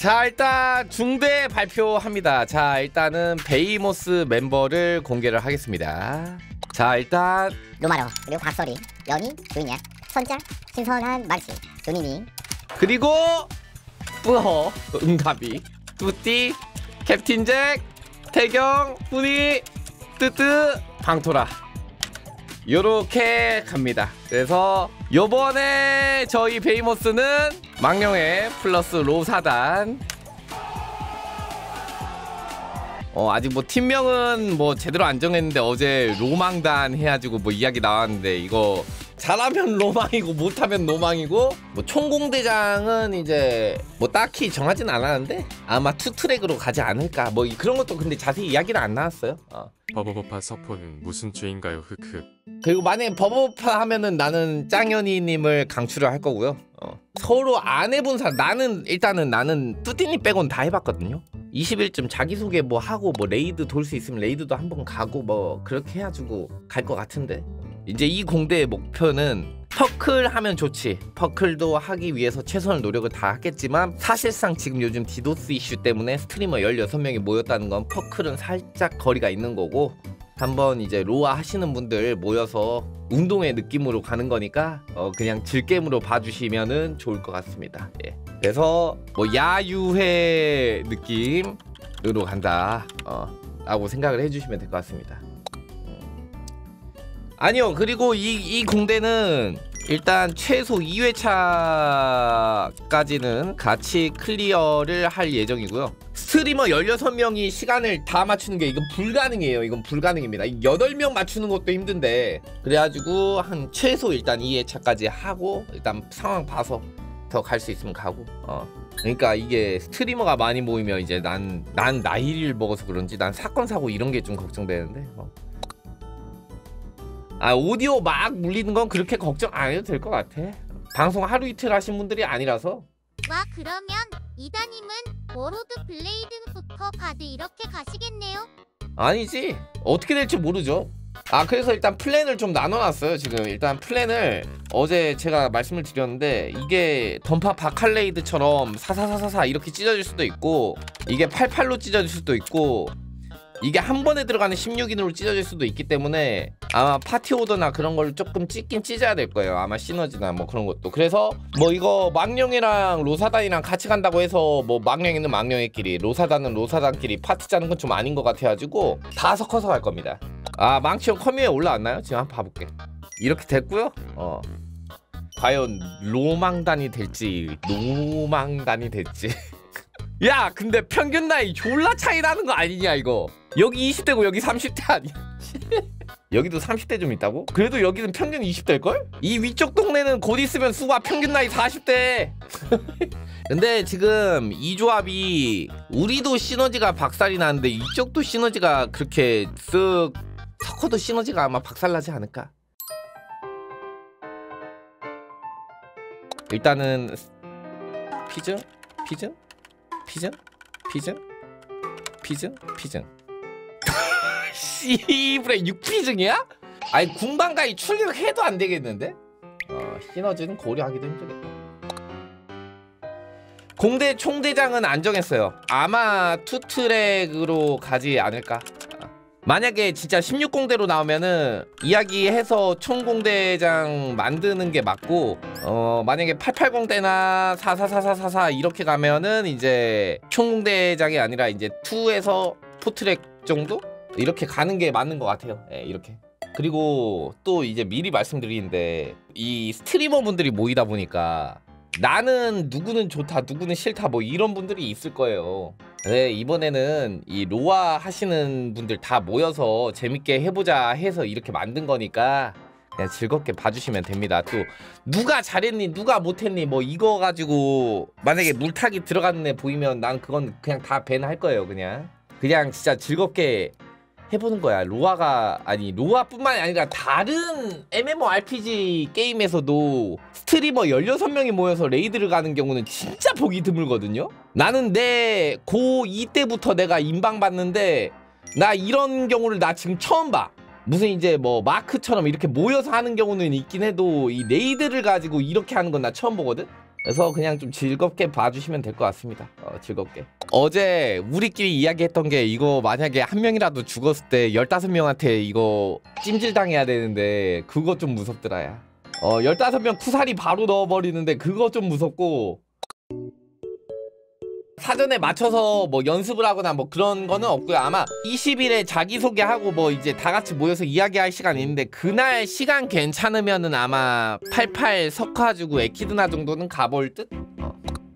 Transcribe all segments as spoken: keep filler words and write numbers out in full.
자, 일단 중대 발표합니다. 자, 일단은 베이모스 멤버를 공개를 하겠습니다. 자, 일단 로마로, 그리고 박서리, 연희, 조인양, 선짤, 신선한 마르시, 조니니, 그리고 뿌허, 응가비, 뚜띠, 캡틴 잭, 태경, 뿌니, 뜨뜨, 방토라 요렇게 갑니다. 그래서 요번에 저희 베이모스는 망령의 플러스 로사단. 어 아직 뭐 팀명은 뭐 제대로 안 정했는데 어제 로망단 해가지고 뭐 이야기 나왔는데 이거 잘하면 로망이고 못하면 노망이고, 뭐 총공대장은 이제 뭐 딱히 정하진 않았는데 아마 투트랙으로 가지 않을까 뭐 그런 것도 근데 자세히 이야기는 안 나왔어요. 어. 버버버파 서포는 무슨 죄인가요? 흑흑. 그리고 만약에 버버파 하면은 나는 짱현이님을 강추를 할 거고요. 어. 서로 안 해본 사람, 나는 일단은 나는 뚜띠님 빼곤 다 해봤거든요. 이십 일쯤 자기소개 뭐 하고 뭐 레이드 돌 수 있으면 레이드도 한번 가고 뭐 그렇게 해가지고 갈 것 같은데, 이제 이 공대의 목표는 퍼클 하면 좋지. 퍼클도 하기 위해서 최선의 노력을 다 하겠지만 사실상 지금 요즘 디도스 이슈 때문에 스트리머 열여섯 명이 모였다는 건 퍼클은 살짝 거리가 있는 거고, 한번 이제 로아 하시는 분들 모여서 운동의 느낌으로 가는 거니까 어 그냥 질게임으로 봐주시면은 좋을 것 같습니다. 예. 그래서 뭐 야유회 느낌으로 간다 어 라고 생각을 해주시면 될 것 같습니다. 아니요, 그리고 이, 이 공대는 일단 최소 이 회차까지는 같이 클리어를 할 예정이고요. 스트리머 열여섯 명이 시간을 다 맞추는 게 이건 불가능해요. 이건 불가능입니다. 여덟 명 맞추는 것도 힘든데, 그래가지고 한 최소 일단 이 회차까지 하고 일단 상황 봐서 더 갈 수 있으면 가고. 어. 그러니까 이게 스트리머가 많이 모이면 이제 난, 난 나이를 먹어서 그런지 난 사건 사고 이런 게 좀 걱정되는데 어. 아, 오디오 막 물리는 건 그렇게 걱정 안 해도 될 것 같아. 방송 하루 이틀 하신 분들이 아니라서. 와, 그러면 이다님은 워로드 블레이드부터 바드 이렇게 가시겠네요? 아니지, 어떻게 될지 모르죠. 아, 그래서 일단 플랜을 좀 나눠놨어요. 지금 일단 플랜을 어제 제가 말씀을 드렸는데, 이게 던파 바칼레이드처럼 사사사사사 이렇게 찢어질 수도 있고, 이게 팔팔로 찢어질 수도 있고, 이게 한 번에 들어가는 십육 인으로 찢어질 수도 있기 때문에 아마 파티 오더나 그런 걸 조금 찢긴 찢어야 될 거예요. 아마 시너지나 뭐 그런 것도. 그래서 뭐 이거 망령이랑 로사단이랑 같이 간다고 해서 뭐 망령이는 망령이끼리, 로사단은 로사단끼리 파티 짜는 건 좀 아닌 것 같아가지고 다 섞어서 갈 겁니다. 아, 망치형 커뮤에 올라왔나요? 지금 한번 봐볼게. 이렇게 됐고요. 어, 과연 로망단이 될지 노망단이 될지. 야, 근데 평균 나이 졸라 차이 나는 거 아니냐 이거. 여기 이십 대고 여기 삼십 대 아니야. 여기도 삼십 대 좀 있다고? 그래도 여기는 평균 이십 대일걸? 이 위쪽 동네는 곧 있으면 수가 평균 나이 사십 대. 근데 지금 이 조합이 우리도 시너지가 박살이 나는데 이쪽도 시너지가 그렇게 쓱 섞어도 시너지가 아마 박살나지 않을까. 일단은 피즈? 피즈? 피즈? 피즈? 피즈? 피즈? 씨부레 육 피즈이야? 아니 군방가이 출격해도 안 되겠는데? 어, 시너지는 고려하기도 힘들겠다. 공대 총대장은 안 정했어요. 아마 투트랙으로 가지 않을까. 만약에 진짜 십육 공대로 나오면은 이야기해서 총공대장 만드는 게 맞고, 어 만약에 팔십팔 공대나 사사사사사사 이렇게 가면은 이제 총공대장이 아니라 이제 이에서 포트랙 정도? 이렇게 가는 게 맞는 것 같아요. 예, 이렇게. 그리고 또 이제 미리 말씀드리는데, 이 스트리머 분들이 모이다 보니까 나는 누구는 좋다 누구는 싫다 뭐 이런 분들이 있을 거예요. 네, 이번에는 이 로아 하시는 분들 다 모여서 재밌게 해보자 해서 이렇게 만든 거니까 그냥 즐겁게 봐주시면 됩니다. 또 누가 잘했니 누가 못했니 뭐 이거 가지고 만약에 물타기 들어가는 애 보이면 난 그건 그냥 다 밴 할 거예요. 그냥 그냥 진짜 즐겁게 해보는 거야. 로아가 아니 로아뿐만이 아니라 다른 엠엠오알피지 게임에서도 스트리머 열여섯 명이 모여서 레이드를 가는 경우는 진짜 보기 드물거든요. 나는 내 고이 때부터 내가 인방 봤는데 나 이런 경우를 나 지금 처음 봐. 무슨 이제 뭐 마크처럼 이렇게 모여서 하는 경우는 있긴 해도 이 레이드를 가지고 이렇게 하는 건 나 처음 보거든. 그래서 그냥 좀 즐겁게 봐주시면 될 것 같습니다. 어, 즐겁게. 어제 우리끼리 이야기했던 게 이거 만약에 한 명이라도 죽었을 때 열다섯 명한테 이거 찜질당해야 되는데 그거 좀 무섭더라 야. 어 열다섯 명 쿠사리 바로 넣어버리는데 그거 좀 무섭고 사전에 맞춰서 뭐 연습을 하거나 뭐 그런 거는 없고요. 아마 이십 일에 자기소개하고 뭐 이제 다 같이 모여서 이야기할 시간이 있는데 그날 시간 괜찮으면은 아마 팔팔 섞어가지고 에키드나 정도는 가볼 듯? 어.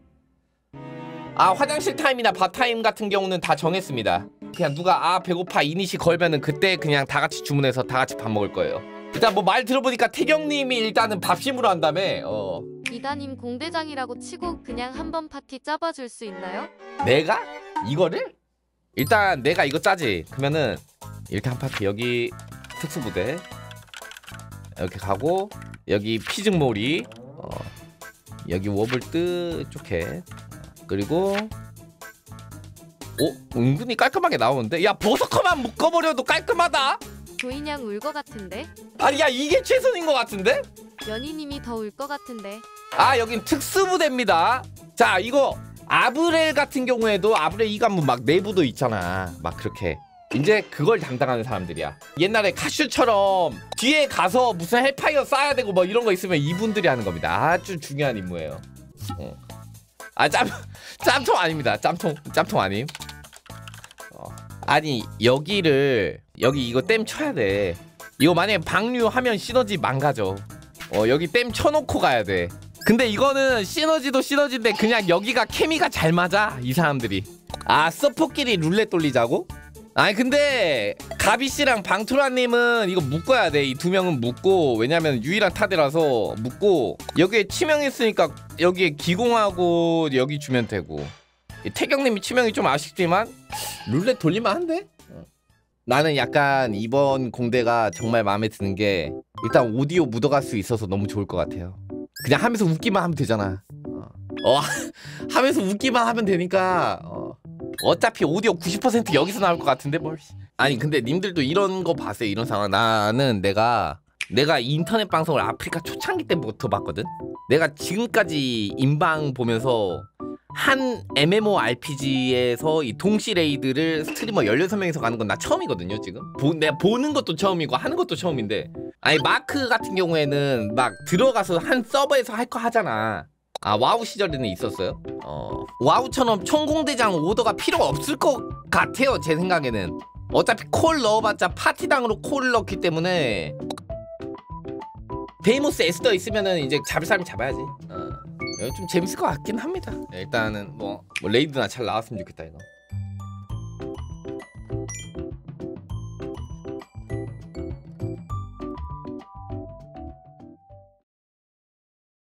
아 화장실 타임이나 밥 타임 같은 경우는 다 정했습니다. 그냥 누가 아 배고파 이니시 걸면은 그때 그냥 다 같이 주문해서 다 같이 밥 먹을 거예요. 일단 뭐 말 들어보니까 태경님이 일단은 밥심으로 한다며. 어. 이다님 공대장이라고 치고 그냥 한번 파티 짜봐줄 수 있나요? 내가? 이거를? 일단 내가 이거 짜지. 그러면은 이렇게 한 파티 여기 특수부대 이렇게 가고 여기 피증몰이 어, 여기 워블드 쪼켓 그리고 오? 은근히 깔끔하게 나오는데? 야 버서커만 묶어버려도 깔끔하다? 조인양 울 것 같은데? 아니 야 이게 최선인 것 같은데? 연희님이 더 울 것 같은데? 아 여긴 특수부대입니다. 자 이거 아브렐 같은 경우에도 아브렐 이 관문 막 내부도 있잖아. 막 그렇게 이제 그걸 담당하는 사람들이야. 옛날에 카슈처럼 뒤에 가서 무슨 헬파이어 쏴야 되고 뭐 이런 거 있으면 이분들이 하는 겁니다. 아주 중요한 임무예요. 어. 아 짬, 짬통 아닙니다. 짬통 짬통 아님. 어. 아니 여기를 여기 이거 댐 쳐야 돼. 이거 만약에 방류하면 시너지 망가져. 어 여기 댐 쳐놓고 가야 돼. 근데 이거는 시너지도 시너지인데 그냥 여기가 케미가 잘 맞아 이 사람들이. 아 서포끼리 룰렛 돌리자고? 아니 근데 가비씨랑 방투라님은 이거 묶어야 돼. 이 두 명은 묶고 왜냐면 유일한 타대라서 묶고 여기에 치명했으니까 여기에 기공하고 여기 주면 되고 태경님이 치명이 좀 아쉽지만 룰렛 돌리면 한데? 나는 약간 이번 공대가 정말 마음에 드는 게 일단 오디오 묻어갈 수 있어서 너무 좋을 것 같아요. 그냥 하면서 웃기만 하면 되잖아. 어, 어 하면서 웃기만 하면 되니까 어. 어차피 오디오 구십 퍼센트 여기서 나올 것 같은데 뭘. 아니 근데 님들도 이런 거 봤어요. 이런 상황. 나는 내가 내가 인터넷 방송을 아프리카 초창기 때부터 봤거든. 내가 지금까지 인방 보면서 한 엠엠오알피지에서 이 동시 레이드를 스트리머 열여섯 명이서 가는 건 나 처음이거든요 지금. 보, 내가 보는 것도 처음이고 하는 것도 처음인데 아니 마크 같은 경우에는 막 들어가서 한 서버에서 할 거 하잖아. 아 와우 시절에는 있었어요. 어 와우처럼 총공대장 오더가 필요가 없을 것 같아요 제 생각에는. 어차피 콜 넣어봤자 파티당으로 콜 넣기 때문에 베이모스 에스더 있으면은 이제 잡을 사람이 잡아야지. 어. 좀 재밌을 것 같긴 합니다. 일단은 뭐, 뭐 레이드나 잘 나왔으면 좋겠다 이거.